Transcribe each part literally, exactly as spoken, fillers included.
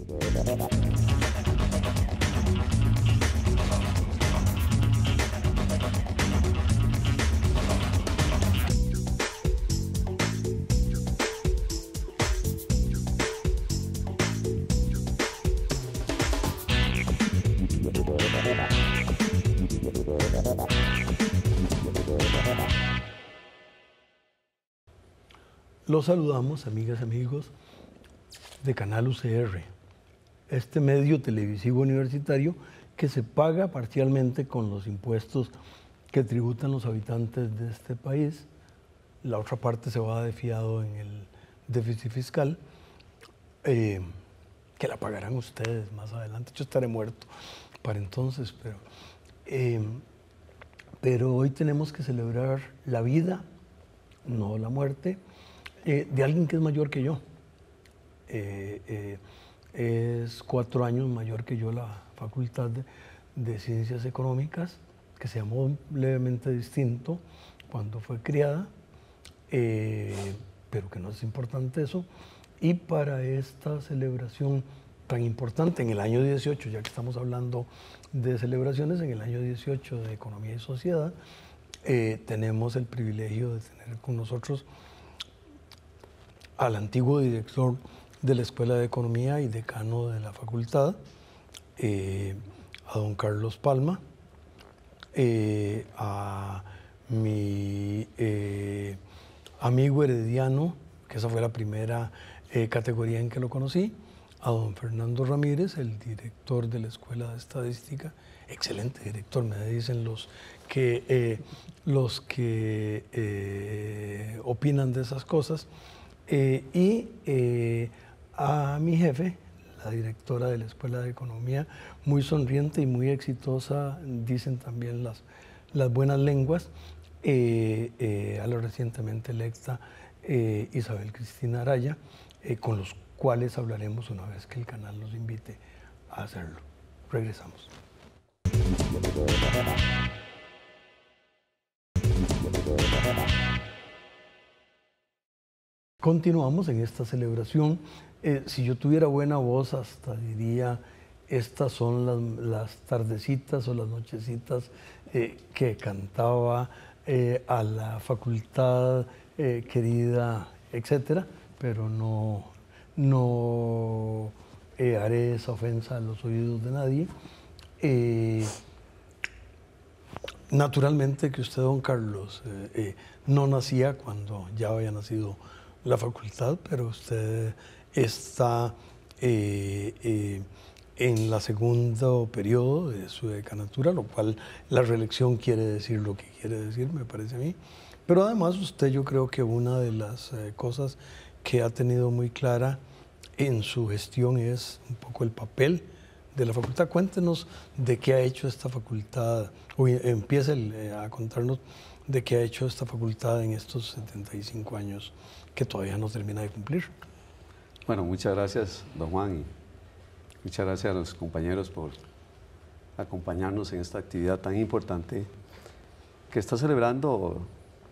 Los saludamos, amigas y amigos de Canal U C R, este medio televisivo universitario que se paga parcialmente con los impuestos que tributan los habitantes de este país. La otra parte se va de fiado en el déficit fiscal, eh, que la pagarán ustedes más adelante. Yo estaré muerto para entonces, pero, eh, pero hoy tenemos que celebrar la vida, no la muerte, Eh, de alguien que es mayor que yo. Eh, eh, es cuatro años mayor que yo la Facultad de, de Ciencias Económicas, que se llamó levemente distinto cuando fue creada, eh, pero que no es importante eso. Y para esta celebración tan importante en el año dieciocho, ya que estamos hablando de celebraciones, en el año dieciocho de Economía y Sociedad, eh, tenemos el privilegio de tener con nosotros al antiguo director de la Escuela de Economía y decano de la facultad, eh, a don Carlos Palma, eh, a mi eh, amigo herediano, que esa fue la primera eh, categoría en que lo conocí, a don Fernando Ramírez, el director de la Escuela de Estadística, excelente director, me dicen los que, eh, los que eh, opinan de esas cosas. Eh, y eh, a mi jefe, la directora de la Escuela de Economía, muy sonriente y muy exitosa, dicen también las, las buenas lenguas, eh, eh, a la recientemente electa eh, Isabel Cristina Araya, eh, con los cuales hablaremos una vez que el canal nos invite a hacerlo. Regresamos. Continuamos en esta celebración. Eh, si yo tuviera buena voz, hasta diría, estas son las, las tardecitas o las nochecitas eh, que cantaba eh, a la facultad eh, querida, etcétera, pero no, no eh, haré esa ofensa a los oídos de nadie. Eh, naturalmente que usted, don Carlos, eh, eh, no nacía cuando ya había nacido la facultad, pero usted está eh, eh, en la segundo periodo de su decanatura, lo cual la reelección quiere decir lo que quiere decir, me parece a mí. Pero además usted, yo creo que una de las eh, cosas que ha tenido muy clara en su gestión es un poco el papel de la facultad. Cuéntenos de qué ha hecho esta facultad, o empiece eh, a contarnos de qué ha hecho esta facultad en estos setenta y cinco años que todavía no termina de cumplir. Bueno, muchas gracias, don Juan, y muchas gracias a los compañeros por acompañarnos en esta actividad tan importante que está celebrando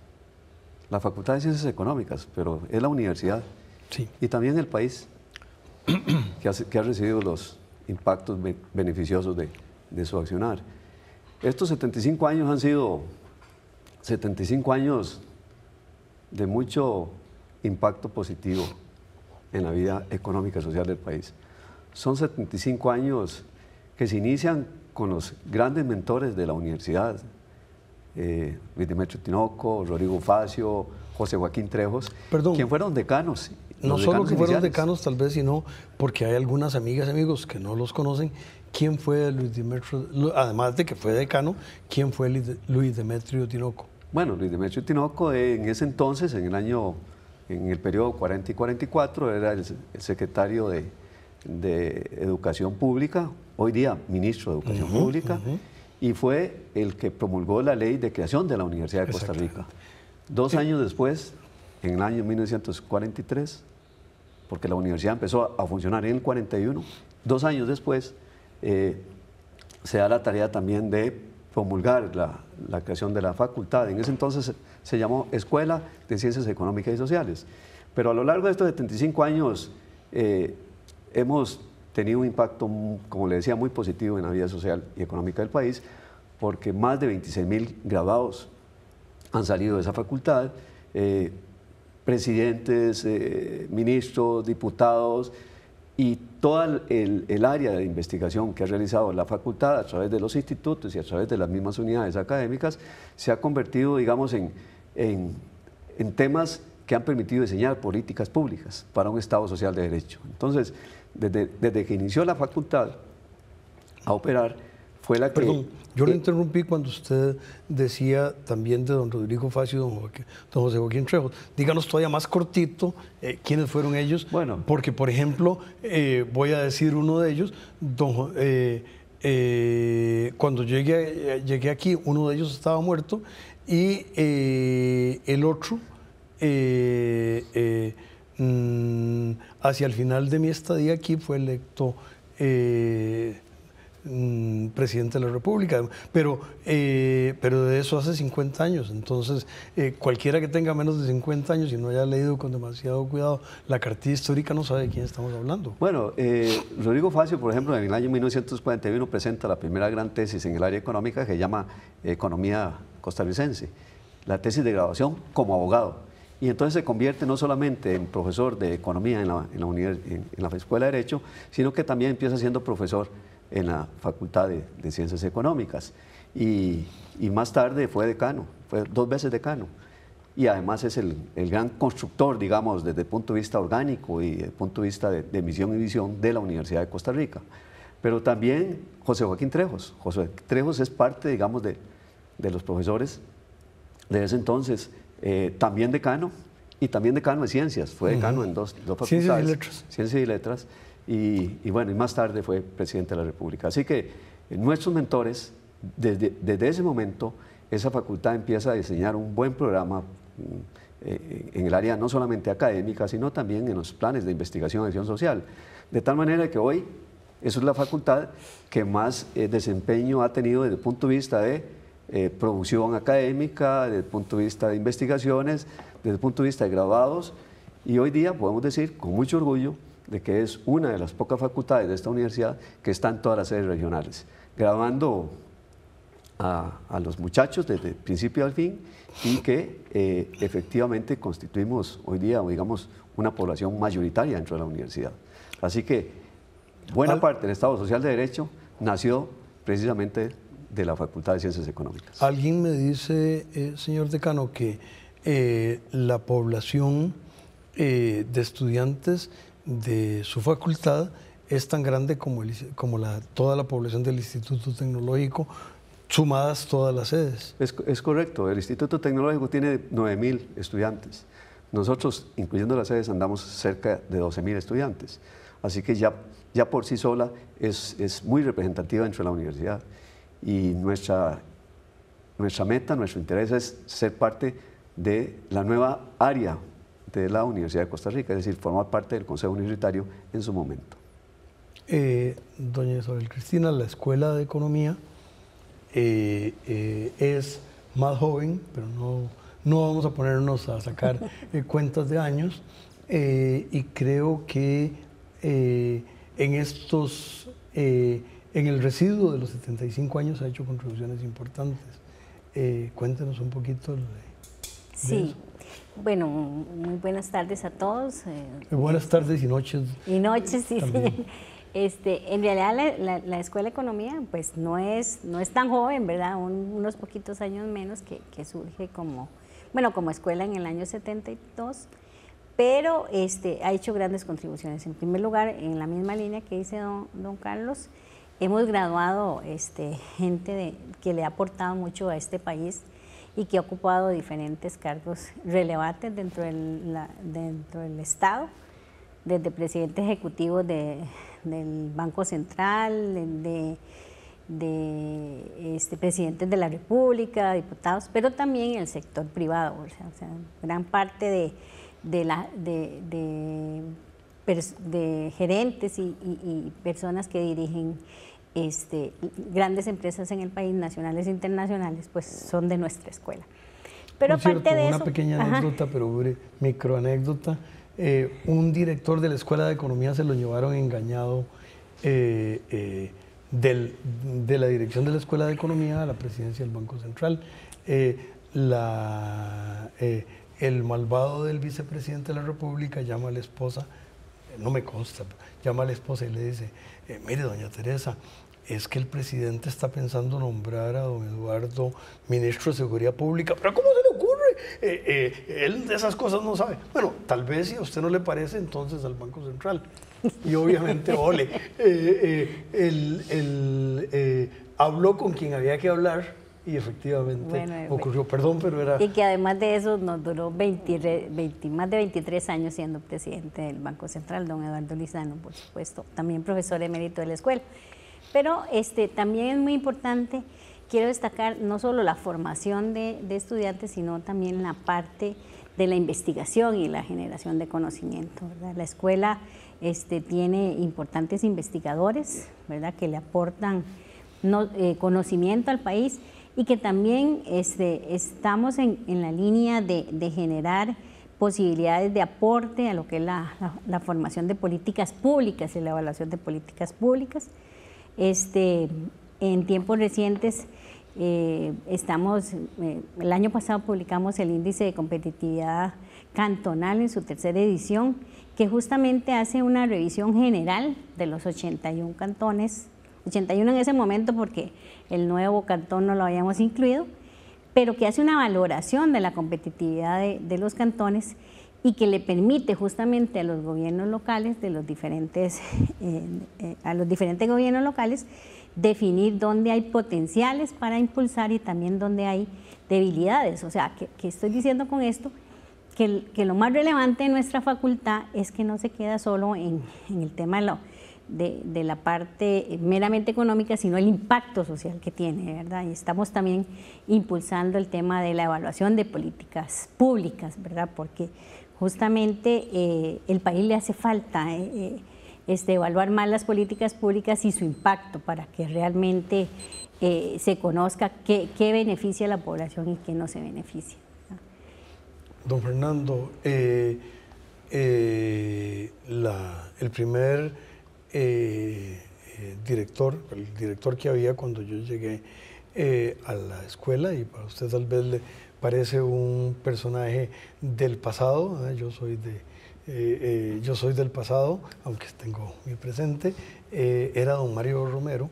la Facultad de Ciencias Económicas, pero es la universidad, sí, y también el país que ha, que ha recibido los impactos beneficiosos de, de su accionar. Estos setenta y cinco años han sido setenta y cinco años de mucho impacto positivo en la vida económica y social del país. Son setenta y cinco años que se inician con los grandes mentores de la universidad, eh, Luis Demetrio Tinoco, Rodrigo Facio, José Joaquín Trejos, Perdón, quien fueron decanos. No solo que fueron decanos tal vez, sino porque hay algunas amigas y amigos que no los conocen. ¿Quién fue Luis Demetrio, además de que fue decano, quién fue Luis Demetrio Tinoco? Bueno, Luis Demetrio Tinoco en ese entonces, en el año, en el periodo cuarenta y cuarenta y cuatro, era el, el secretario de, de Educación Pública, hoy día ministro de Educación uh-huh, Pública, uh-huh. y fue el que promulgó la ley de creación de la Universidad de Costa Rica. Dos sí. años después, en el año mil novecientos cuarenta y tres, porque la universidad empezó a, a funcionar en el cuarenta y uno, dos años después eh, se da la tarea también de promulgar la, la creación de la facultad. En ese entonces se, se llamó Escuela de Ciencias Económicas y Sociales. Pero a lo largo de estos setenta y cinco años eh, hemos tenido un impacto, como le decía, muy positivo en la vida social y económica del país, porque más de veintiséis mil graduados han salido de esa facultad, eh, presidentes, eh, ministros, diputados, y toda el, el área de investigación que ha realizado la facultad a través de los institutos y a través de las mismas unidades académicas se ha convertido, digamos, en, en, en temas que han permitido diseñar políticas públicas para un Estado social de derecho. Entonces, desde, desde que inició la facultad a operar, fue la que... Perdón, yo le eh, interrumpí cuando usted decía también de don Rodrigo Facio y don, Joaquín, don José Joaquín Trejos. Díganos todavía más cortito eh, quiénes fueron ellos. Bueno. Porque, por ejemplo, eh, voy a decir uno de ellos, don, eh, eh, cuando llegué, llegué aquí, uno de ellos estaba muerto y eh, el otro, eh, eh, mm, hacia el final de mi estadía aquí, fue electo... Eh, presidente de la República, pero, eh, pero de eso hace cincuenta años, entonces eh, cualquiera que tenga menos de cincuenta años y no haya leído con demasiado cuidado la cartilla histórica no sabe de quién estamos hablando. Bueno, eh, Rodrigo Facio, por ejemplo, en el año mil novecientos cuarenta y uno presenta la primera gran tesis en el área económica que se llama Economía Costarricense, la tesis de graduación como abogado. Y entonces se convierte no solamente en profesor de economía en la, en la, univers, en, en la Escuela de Derecho, sino que también empieza siendo profesor en la Facultad de, de Ciencias Económicas y, y más tarde fue decano, fue dos veces decano y además es el, el gran constructor, digamos, desde el punto de vista orgánico y desde el punto de vista de, de misión y visión de la Universidad de Costa Rica. Pero también José Joaquín Trejos, José Trejos es parte, digamos, de, de los profesores de ese entonces, eh, también decano y también decano de Ciencias, fue decano uh-huh. en dos, dos facultades. Ciencias y Letras. Ciencias y Letras. Y, y bueno, y más tarde fue presidente de la República. Así que eh, nuestros mentores, desde, desde ese momento, esa facultad empieza a diseñar un buen programa eh, en el área no solamente académica, sino también en los planes de investigación y acción social. De tal manera que hoy, eso es la facultad que más eh, desempeño ha tenido desde el punto de vista de eh, producción académica, desde el punto de vista de investigaciones, desde el punto de vista de graduados, y hoy día podemos decir con mucho orgullo de que es una de las pocas facultades de esta universidad que está en todas las sedes regionales, graduando a, a los muchachos desde el principio al fin y que eh, efectivamente constituimos hoy día, digamos, una población mayoritaria dentro de la universidad. Así que buena Al, parte del Estado Social de Derecho nació precisamente de la Facultad de Ciencias Económicas. Alguien me dice, eh, señor decano, que eh, la población eh, de estudiantes de su facultad es tan grande como, el, como la, toda la población del Instituto Tecnológico, sumadas todas las sedes. Es, es correcto, el Instituto Tecnológico tiene nueve mil estudiantes. Nosotros, incluyendo las sedes, andamos cerca de doce mil estudiantes. Así que ya, ya por sí sola es, es muy representativa dentro de la universidad. Y nuestra, nuestra meta, nuestro interés es ser parte de la nueva área de la Universidad de Costa Rica, es decir, formar parte del Consejo Universitario en su momento. Eh, doña Isabel Cristina, la Escuela de Economía eh, eh, es más joven, pero no, no vamos a ponernos a sacar eh, cuentas de años, eh, y creo que eh, en estos, eh, en el residuo de los setenta y cinco años ha hecho contribuciones importantes. Eh, cuéntenos un poquito de, sí. de eso. Bueno, muy buenas tardes a todos. Eh, buenas tardes y noches. Y noches, sí, sí. Este, en realidad la, la, la Escuela de Economía pues no es, no es tan joven, ¿verdad? Un, unos poquitos años menos que, que surge como, bueno, como escuela en el año setenta y dos, pero este, ha hecho grandes contribuciones. En primer lugar, en la misma línea que dice don, don Carlos, hemos graduado este, gente de, que le ha aportado mucho a este país y que ha ocupado diferentes cargos relevantes dentro del, la, dentro del Estado, desde presidente ejecutivo de, del Banco Central, de, de este, presidentes de la República, diputados, pero también el sector privado, o sea, o sea gran parte de, de, la, de, de, de gerentes y, y, y personas que dirigen Este, grandes empresas en el país, nacionales e internacionales, pues son de nuestra escuela. Pero Por aparte cierto, de una eso, pequeña ajá. anécdota, pero microanécdota, eh, un director de la Escuela de Economía se lo llevaron engañado eh, eh, del, de la dirección de la Escuela de Economía a la presidencia del Banco Central. Eh, la, eh, el malvado del vicepresidente de la República llama a la esposa, no me consta, llama a la esposa y le dice, eh, mire, doña Teresa, es que el presidente está pensando nombrar a don Eduardo ministro de Seguridad Pública, pero ¿cómo se le ocurre? Eh, eh, él de esas cosas no sabe. Bueno, tal vez si a usted no le parece, entonces al Banco Central. Y obviamente, ole, eh, eh, él, él, eh, habló con quien había que hablar y efectivamente bueno, ocurrió, perdón, pero era... Y que además de eso nos duró veinte, veinte, más de veintitrés años siendo presidente del Banco Central, don Eduardo Lizano, por supuesto, también profesor emérito de la escuela. Pero este, también es muy importante, quiero destacar no solo la formación de, de estudiantes, sino también la parte de la investigación y la generación de conocimiento, ¿verdad? La escuela este, tiene importantes investigadores, ¿verdad?, que le aportan no, eh, conocimiento al país y que también este, estamos en, en la línea de, de generar posibilidades de aporte a lo que es la, la, la formación de políticas públicas y la evaluación de políticas públicas. Este, en tiempos recientes eh, estamos, eh, el año pasado publicamos el índice de competitividad cantonal en su tercera edición, que justamente hace una revisión general de los ochenta y uno cantones, ochenta y uno en ese momento porque el nuevo cantón no lo habíamos incluido, pero que hace una valoración de la competitividad de, de los cantones y que le permite justamente a los gobiernos locales, de los diferentes, eh, eh, a los diferentes gobiernos locales, definir dónde hay potenciales para impulsar y también dónde hay debilidades. O sea, que, que estoy diciendo con esto que, que lo más relevante de nuestra facultad es que no se queda solo en, en el tema de, lo, de, de la parte meramente económica, sino el impacto social que tiene, ¿verdad? Y estamos también impulsando el tema de la evaluación de políticas públicas, ¿verdad? Porque justamente eh, el país le hace falta eh, eh, este, evaluar más las políticas públicas y su impacto para que realmente eh, se conozca qué, qué beneficia a la población y qué no se beneficia, ¿no? Don Fernando, eh, eh, la, el primer eh, eh, director, el director que había cuando yo llegué eh, a la escuela, y para usted tal vez le parece un personaje del pasado, ¿eh? yo soy de, eh, eh, yo soy del pasado, aunque tengo mi presente, eh, era don Mario Romero,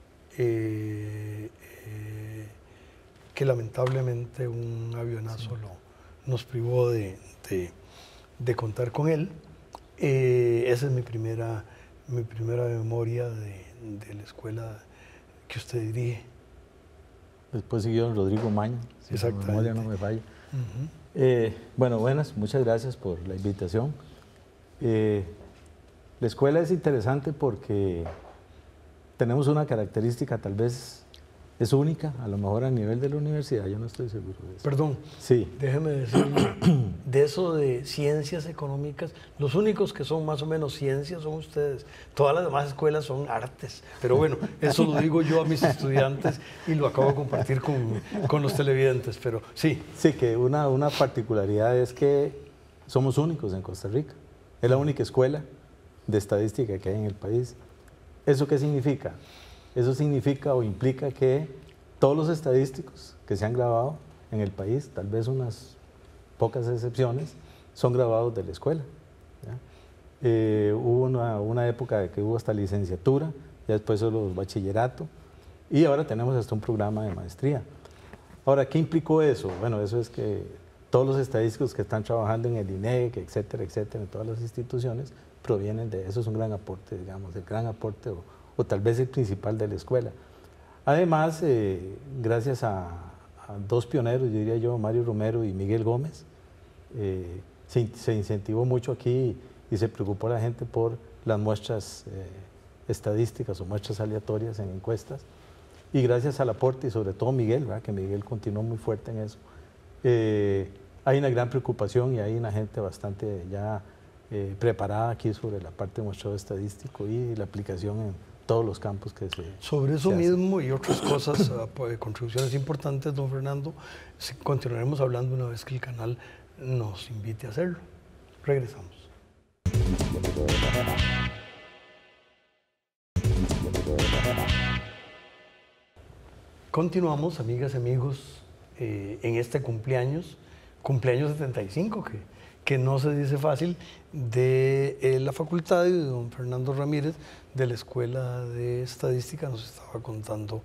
eh, eh, que lamentablemente un avionazo lo, nos privó de, de, de contar con él. Eh, esa es mi primera, mi primera memoria de, de la escuela que usted dirige. Después siguió don Rodrigo Maña, si la memoria no me falla. Uh-huh. eh, bueno, buenas, muchas gracias por la invitación. Eh, la escuela es interesante porque tenemos una característica, tal vez es única, a lo mejor a nivel de la universidad, yo no estoy seguro de eso. Perdón, sí. déjeme decirle, de eso de ciencias económicas, los únicos que son más o menos ciencias son ustedes. Todas las demás escuelas son artes. Pero bueno, eso lo digo yo a mis estudiantes y lo acabo de compartir con, con los televidentes, pero sí. Sí, que una, una particularidad es que somos únicos en Costa Rica. Es la única escuela de estadística que hay en el país. ¿Eso qué significa? Eso significa o implica que todos los estadísticos que se han grabado en el país, tal vez unas pocas excepciones, son grabados de la escuela. Eh, hubo una, una época que hubo hasta licenciatura, ya después solo bachillerato, y ahora tenemos hasta un programa de maestría. Ahora, ¿qué implicó eso? Bueno, eso es que todos los estadísticos que están trabajando en el I N E C, etcétera, etcétera, en todas las instituciones, provienen de eso. Es un gran aporte, digamos, el gran aporte o, o tal vez el principal de la escuela. Además, eh, gracias a, a dos pioneros, yo diría yo, Mario Romero y Miguel Gómez, eh, se, se incentivó mucho aquí y se preocupó la gente por las muestras eh, estadísticas o muestras aleatorias en encuestas. Y gracias al aporte, y sobre todo Miguel, ¿verdad?, que Miguel continuó muy fuerte en eso, eh, hay una gran preocupación y hay una gente bastante ya eh, preparada aquí sobre la parte de muestreo estadístico y la aplicación en todos los campos que se Sobre eso se mismo y otras cosas, contribuciones importantes, don Fernando, continuaremos hablando una vez que el canal nos invite a hacerlo. Regresamos. Continuamos, amigas y amigos, eh, en este cumpleaños, cumpleaños setenta y cinco, que, que no se dice fácil, de eh, la facultad y de don Fernando Ramírez, de la Escuela de Estadística. Nos estaba contando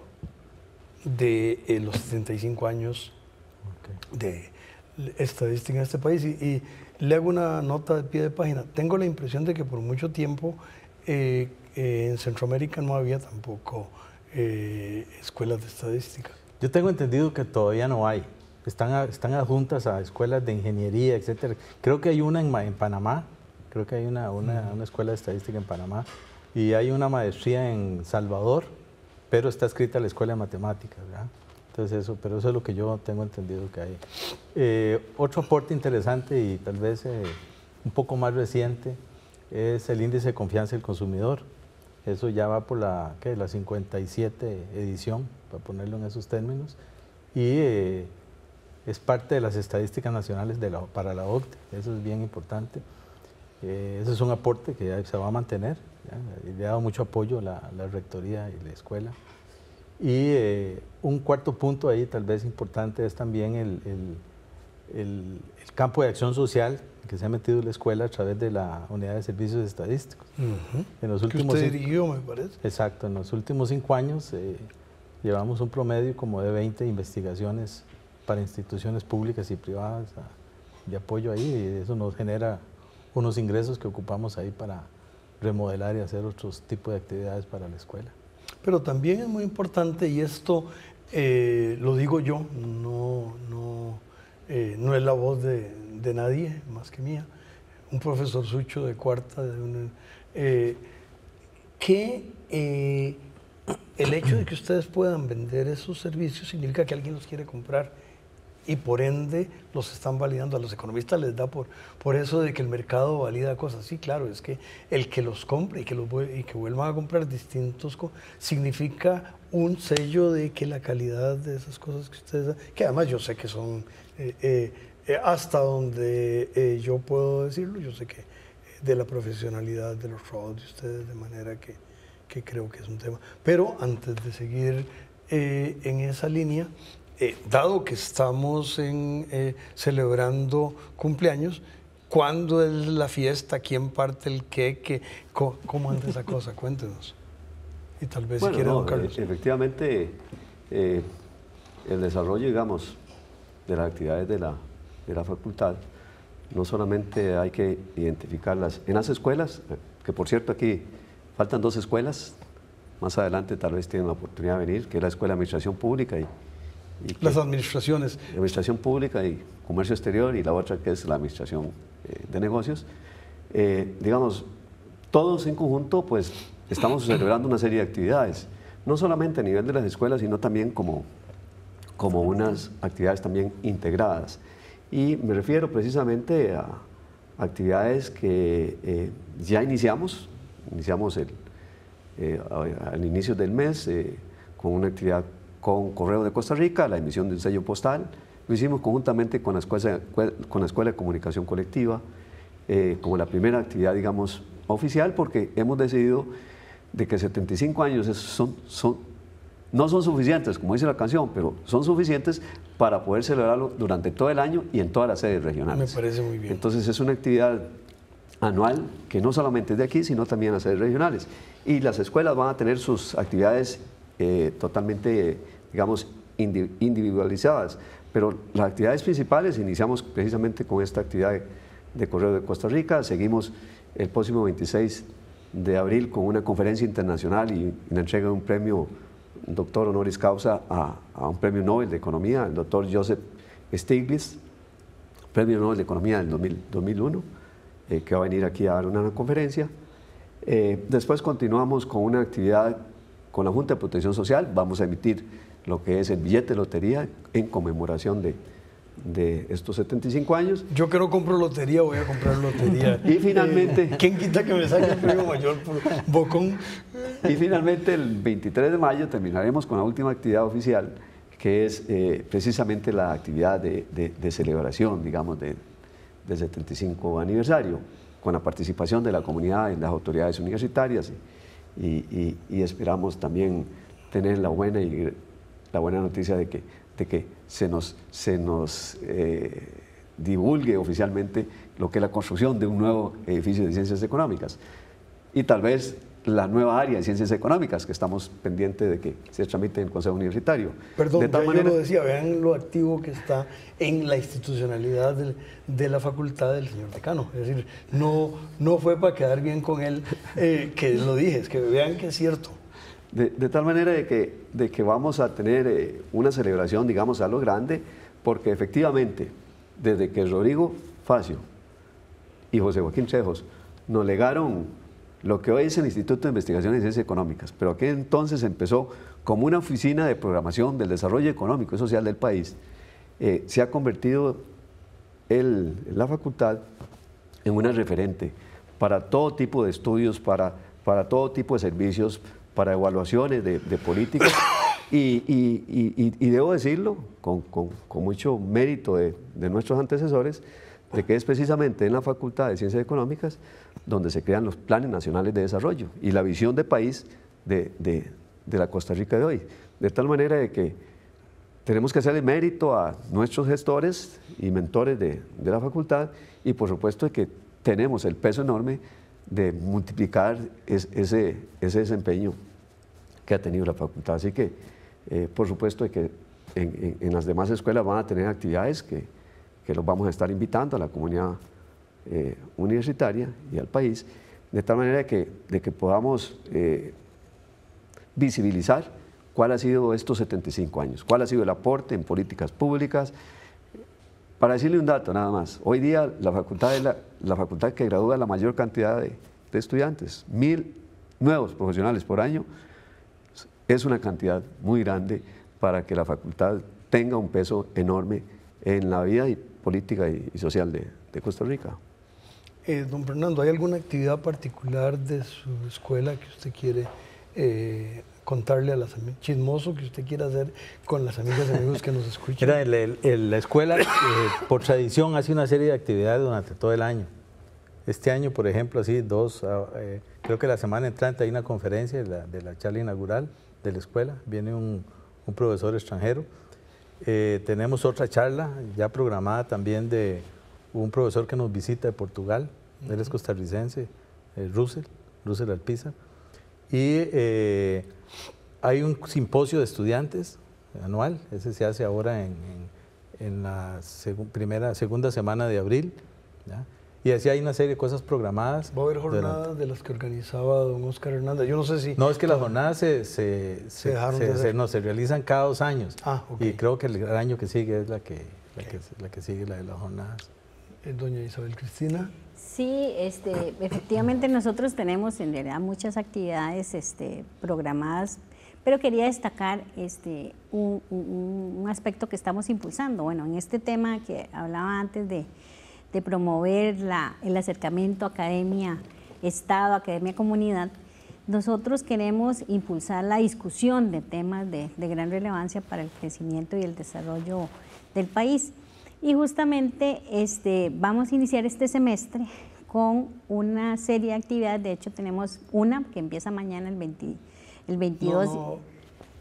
de eh, los setenta y cinco años okay. de estadística en este país. Y, y le hago una nota de pie de página. Tengo la impresión de que por mucho tiempo eh, eh, en Centroamérica no había tampoco eh, escuelas de estadística. Yo tengo entendido que todavía no hay. Están, a, están adjuntas a escuelas de ingeniería, etcétera. Creo que hay una en, en Panamá, creo que hay una, una, mm. una escuela de estadística en Panamá, y hay una maestría en Salvador, pero está escrita la escuela de matemáticas, ¿verdad? Entonces eso, pero eso es lo que yo tengo entendido que hay. Eh, otro aporte interesante y tal vez eh, un poco más reciente es el índice de confianza del consumidor. Eso ya va por la, ¿qué? la cincuenta y siete edición, para ponerlo en esos términos, y eh, es parte de las estadísticas nacionales de la, para la O C D E. Eso es bien importante. Eh, ese es un aporte que ya se va a mantener. ¿ya? Le ha dado mucho apoyo la, la rectoría y la escuela. Y eh, un cuarto punto ahí tal vez importante es también el, el, el, el campo de acción social que se ha metido en la escuela a través de la Unidad de Servicios Estadísticos. Uh-huh. En los últimos que usted dirigió, me parece. Exacto, en los últimos cinco años eh, llevamos un promedio como de veinte investigaciones para instituciones públicas y privadas a, de apoyo ahí, y eso nos genera unos ingresos que ocupamos ahí para remodelar y hacer otros tipos de actividades para la escuela. Pero también es muy importante, y esto eh, lo digo yo, no, no, eh, no es la voz de, de nadie más que mía, un profesor Sucho de cuarta, de una, eh, que eh, el hecho de que ustedes puedan vender esos servicios significa que alguien los quiere comprar, y por ende los están validando. A los economistas les da por, por eso de que el mercado valida cosas. Sí, claro, es que el que los compre y que, los, y que vuelvan a comprar distintos significa un sello de que la calidad de esas cosas que ustedes, que además yo sé que son, eh, eh, eh, hasta donde eh, yo puedo decirlo, yo sé que eh, de la profesionalidad de los robots de ustedes, de manera que, que creo que es un tema. Pero antes de seguir eh, en esa línea, Eh, dado que estamos en, eh, celebrando cumpleaños, ¿cuándo es la fiesta? ¿Quién parte el queque? ¿Cómo, cómo anda esa cosa? Cuéntenos. Y tal vez bueno, si quiere, no, don Carlos. Efectivamente, eh, el desarrollo, digamos, de las actividades de la, de la facultad, no solamente hay que identificarlas en las escuelas, que por cierto aquí faltan dos escuelas, más adelante tal vez tienen la oportunidad de venir, que es la Escuela de Administración Pública y Y que, las administraciones. Administración Pública y Comercio Exterior, y la otra que es la Administración eh, de Negocios. Eh, digamos, todos en conjunto pues estamos celebrando una serie de actividades, no solamente a nivel de las escuelas, sino también como, como unas actividades también integradas. Y me refiero precisamente a actividades que eh, ya iniciamos, iniciamos el, eh, al inicio del mes eh, con una actividad con Correo de Costa Rica, la emisión de un sello postal. Lo hicimos conjuntamente con la Escuela, con la Escuela de Comunicación Colectiva, eh, como la primera actividad, digamos, oficial, porque hemos decidido de que setenta y cinco años son, son, no son suficientes, como dice la canción, pero son suficientes para poder celebrarlo durante todo el año y en todas las sedes regionales. Me parece muy bien. Entonces es una actividad anual que no solamente es de aquí, sino también en las sedes regionales. Y las escuelas van a tener sus actividades eh, totalmente, digamos, individualizadas, pero las actividades principales iniciamos precisamente con esta actividad de, de Correo de Costa Rica. Seguimos el próximo veintiséis de abril con una conferencia internacional y la entrega de un premio, un doctor honoris causa a, a un premio Nobel de Economía, el doctor Joseph Stiglitz, premio Nobel de Economía del dos mil uno, eh, que va a venir aquí a dar una conferencia. Eh, después continuamos con una actividad con la Junta de Protección Social. Vamos a emitir lo que es el billete de lotería en conmemoración de, de estos setenta y cinco años. Yo que no compro lotería, voy a comprar lotería. Y finalmente... Eh, ¿quién quita que me saque el premio mayor por bocón? Y finalmente el veintitrés de mayo terminaremos con la última actividad oficial, que es eh, precisamente la actividad de, de, de celebración, digamos, de, del setenta y cinco aniversario, con la participación de la comunidad en las autoridades universitarias, y, y, y esperamos también tener la buena y la buena noticia de que, de que se nos, se nos eh, divulgue oficialmente lo que es la construcción de un nuevo edificio de ciencias económicas. Y tal vez la nueva área de ciencias económicas, que estamos pendientes de que se tramite en el Consejo Universitario. Perdón, de tal ya manera, yo lo decía, vean lo activo que está en la institucionalidad de, de la facultad del señor decano. Es decir, no, no fue para quedar bien con él eh, que lo dije, es que vean que es cierto. De, de tal manera de que, de que vamos a tener eh, una celebración, digamos, a lo grande, porque efectivamente, desde que Rodrigo Facio y José Joaquín Trejos nos legaron lo que hoy es el Instituto de Investigación y Ciencias Económicas, pero aquel entonces empezó como una oficina de programación del desarrollo económico y social del país, eh, se ha convertido el, la facultad en una referente para todo tipo de estudios, para, para todo tipo de servicios, para evaluaciones de, de políticas, y, y, y, y debo decirlo con, con, con mucho mérito de, de nuestros antecesores, de que es precisamente en la Facultad de Ciencias Económicas donde se crean los planes nacionales de desarrollo y la visión de país de, de, de la Costa Rica de hoy. De tal manera de que tenemos que hacerle mérito a nuestros gestores y mentores de, de la facultad, y por supuesto que tenemos el peso enorme de multiplicar es, ese, ese desempeño que ha tenido la facultad. Así que, eh, por supuesto que en, en, en las demás escuelas van a tener actividades que que los vamos a estar invitando a la comunidad eh, universitaria y al país, de tal manera que, de que podamos eh, visibilizar cuál ha sido estos setenta y cinco años, cuál ha sido el aporte en políticas públicas. Para decirle un dato nada más, hoy día la facultad es la, la facultad que gradúa la mayor cantidad de, de estudiantes, mil nuevos profesionales por año, es una cantidad muy grande para que la facultad tenga un peso enorme en la vida y política y, y social de, de Costa Rica. Eh, don Fernando, ¿hay alguna actividad particular de su escuela que usted quiere eh, contarle a las amigas, chismoso que usted quiera hacer con las amigas y amigos que nos escuchan? Mira, el, el, el, la escuela, eh, por tradición, hace una serie de actividades durante todo el año. Este año, por ejemplo, así dos, eh, creo que la semana entrante hay una conferencia de la, de la charla inaugural de la escuela, viene un, un profesor extranjero. Eh, tenemos otra charla ya programada también de un profesor que nos visita de Portugal, uh-huh. Él es costarricense, eh, Russell, Russell Alpizar, y eh, hay un simposio de estudiantes anual, ese se hace ahora en, en, en la seg primera, segunda semana de abril, ¿ya? Y así hay una serie de cosas programadas. ¿Va a haber jornadas durante... de las que organizaba don Oscar Hernández? Yo no sé si... No, es que las jornadas se, se, se, se, dejaron se, de se, no, se realizan cada dos años. Ah, okay. Y creo que el, el año que sigue es la que, la, okay. que, la que sigue, la de las jornadas. Doña Isabel Cristina. Sí, este, efectivamente nosotros tenemos en realidad muchas actividades este, programadas, pero quería destacar este, un, un, un aspecto que estamos impulsando. Bueno, en este tema que hablaba antes de... de promover la, el acercamiento academia-estado, academia-comunidad, nosotros queremos impulsar la discusión de temas de, de gran relevancia para el crecimiento y el desarrollo del país. Y justamente este, vamos a iniciar este semestre con una serie de actividades. De hecho, tenemos una que empieza mañana el, veinte, el veintidós. No, no.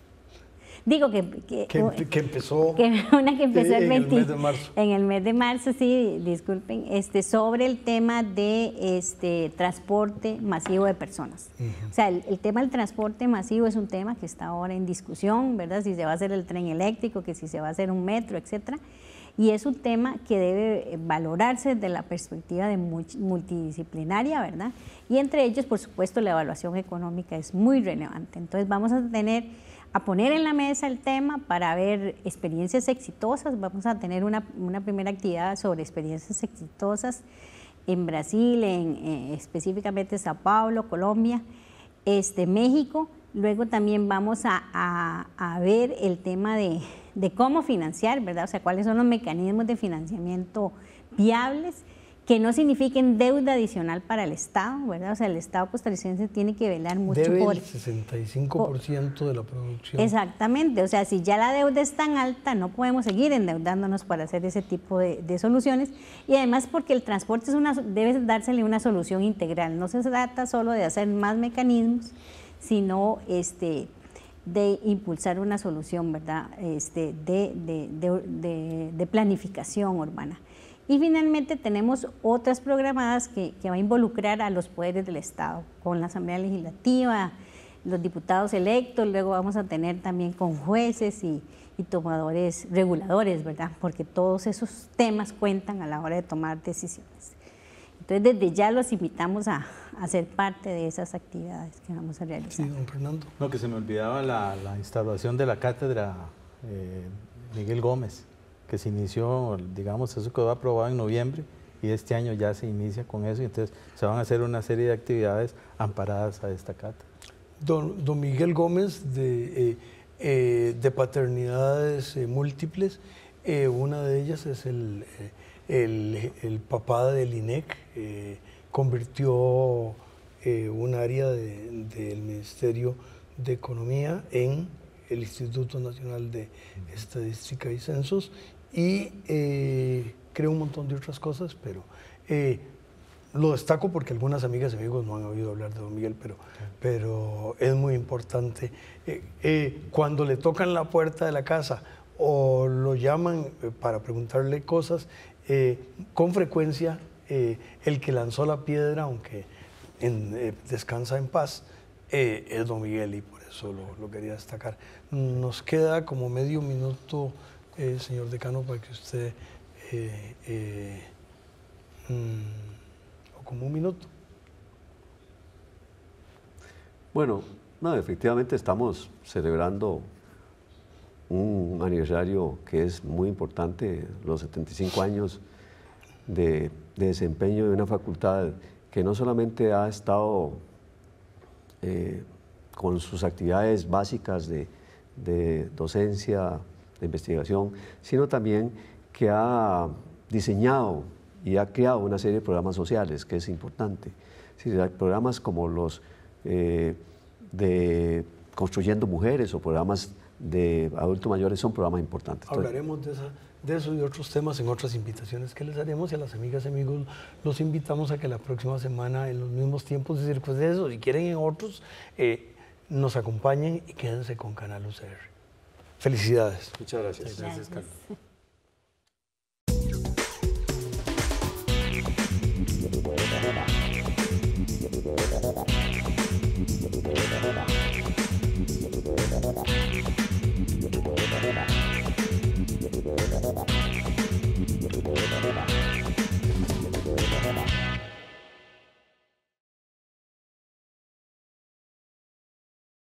Digo que, que, que, que empezó, que una que empezó en, el veinte, el mes de marzo. En el mes de marzo, sí, disculpen, este, sobre el tema de este, transporte masivo de personas. Uh-huh. O sea, el, el tema del transporte masivo es un tema que está ahora en discusión, ¿verdad? Si se va a hacer el tren eléctrico, que si se va a hacer un metro, etcétera. Y es un tema que debe valorarse desde la perspectiva de multidisciplinaria, ¿verdad? Y entre ellos, por supuesto, la evaluación económica es muy relevante. Entonces, vamos a tener... a poner en la mesa el tema para ver experiencias exitosas. Vamos a tener una, una primera actividad sobre experiencias exitosas en Brasil, en, eh, específicamente Sao Paulo, Colombia, este, México. Luego también vamos a, a, a ver el tema de, de cómo financiar, ¿verdad? O sea, cuáles son los mecanismos de financiamiento viables, que no signifiquen deuda adicional para el Estado, ¿verdad? O sea, el Estado costarricense tiene que velar mucho Debe por... el sesenta y cinco por ciento de la producción. Exactamente, o sea, si ya la deuda es tan alta, no podemos seguir endeudándonos para hacer ese tipo de, de soluciones, y además porque el transporte es una, debe dársele una solución integral, no se trata solo de hacer más mecanismos, sino este, de impulsar una solución, ¿verdad? Este, de, de, de, de, de planificación urbana. Y finalmente tenemos otras programadas que, que va a involucrar a los poderes del Estado, con la Asamblea Legislativa, los diputados electos, luego vamos a tener también con jueces y, y tomadores reguladores, ¿verdad? Porque todos esos temas cuentan a la hora de tomar decisiones. Entonces, desde ya los invitamos a, a ser parte de esas actividades que vamos a realizar. Sí, don Fernando. No, que se me olvidaba la, la instalación de la cátedra eh, Miguel Gómez, que se inició, digamos, eso quedó aprobado en noviembre y este año ya se inicia con eso y entonces se van a hacer una serie de actividades amparadas a esta cátedra. Don, don Miguel Gómez, de, eh, eh, de paternidades eh, múltiples, eh, una de ellas es el, el, el papá del I N E C, eh, convirtió eh, un área de, del Ministerio de Economía en el Instituto Nacional de Estadística y Censos y eh, creo un montón de otras cosas, pero eh, lo destaco porque algunas amigas y amigos no han oído hablar de don Miguel, pero, pero es muy importante. Eh, eh, cuando le tocan la puerta de la casa o lo llaman eh, para preguntarle cosas, eh, con frecuencia eh, el que lanzó la piedra, aunque en, eh, descansa en paz, eh, es don Miguel y por eso lo, lo quería destacar. Nos queda como medio minuto, eh, señor decano, para que usted... Eh, eh, mm, o como un minuto. Bueno, no, efectivamente estamos celebrando un aniversario que es muy importante, los setenta y cinco años de, de desempeño de una facultad que no solamente ha estado eh, con sus actividades básicas de, de docencia, de investigación, sino también que ha diseñado y ha creado una serie de programas sociales, que es importante. Es decir, hay programas como los eh, de Construyendo Mujeres o programas de adultos mayores son programas importantes. Hablaremos de, esa, de eso y otros temas en otras invitaciones que les haremos, y a las amigas y amigos los invitamos a que la próxima semana, en los mismos tiempos de Circos de eso, si quieren en otros, eh, nos acompañen y quédense con Canal U C R. Felicidades. Muchas gracias. Gracias. Gracias, Carlos.